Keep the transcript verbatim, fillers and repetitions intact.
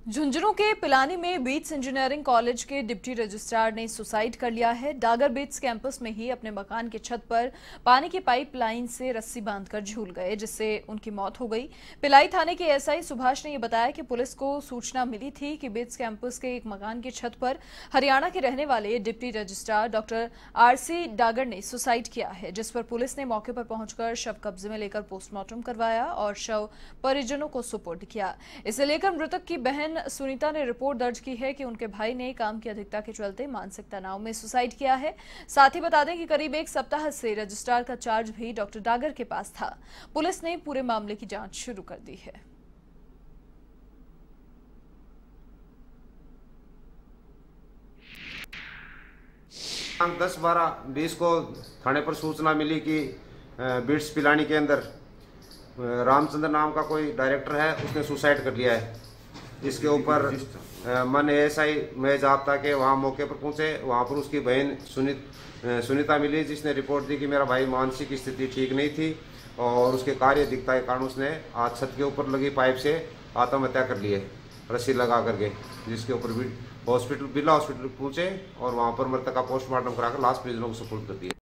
झुंझुनू के पिलानी में BITS engineering college के डिप्टी रजिस्ट्रार ने सुसाइड कर लिया है। डागर बीट्स कैंपस में ही अपने मकान की छत पर पानी की पाइपलाइन से रस्सी बांधकर झूल गए, जिससे उनकी मौत हो गई। पिलाई थाने के एसआई सुभाष ने यह बताया कि पुलिस को सूचना मिली थी कि बीट्स कैंपस के एक मकान की छत पर हरियाणा के रहने वाले deputy registrar doctor RC Dagar ने सुसाइड किया है, जिस पर पुलिस ने मौके पर पहुंचकर शव कब्जे में लेकर पोस्टमार्टम करवाया और शव परिजनों को सुपुर्द किया। इसे लेकर मृतक की बहन सुनीता ने रिपोर्ट दर्ज की है कि उनके भाई ने काम की अधिकता के चलते मानसिक तनाव में सुसाइड किया है। साथ ही बता दें कि करीब एक सप्ताह से रजिस्ट्रार का चार्ज भी डॉक्टर डागर के पास था। पुलिस ने पूरे मामले की जांच शुरू कर दी है। दस बारह बीस को थाने पर सूचना मिली कि बीट्स पिलानी के अंदर रामचंद्र नाम का कोई डायरेक्टर है, उसने सुसाइड कर लिया है। इसके ऊपर मन एएसआई मैं जाब्ता के वहाँ मौके पर पहुँचे। वहाँ पर उसकी बहन सुनीत सुनीता मिली, जिसने रिपोर्ट दी कि मेरा भाई मानसिक स्थिति ठीक नहीं थी और उसके कार्य दिखता के कारण उसने आज छत के ऊपर लगी पाइप से आत्महत्या कर ली है, रस्सी लगा करके। जिसके ऊपर भी हॉस्पिटल बिरला हॉस्पिटल पहुँचे और वहाँ पर मृतक का पोस्टमार्टम कराकर लाश परिजनों को सुपुर्द कर दिया।